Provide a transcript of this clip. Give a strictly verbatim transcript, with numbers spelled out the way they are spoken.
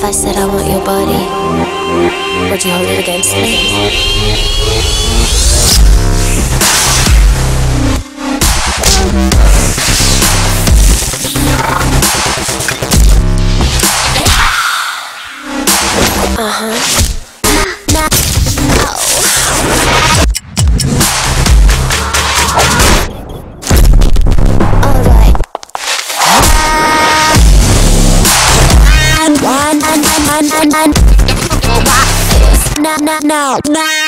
If I said I want your body, would you hold it against me? Uh-huh. No, no, no, no.